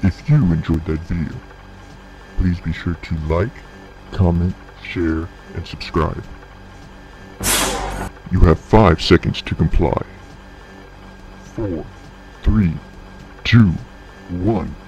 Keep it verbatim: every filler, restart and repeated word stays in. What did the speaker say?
If you enjoyed that video, please be sure to like, comment, share, and subscribe. You have five seconds to comply. Four, three, two, one.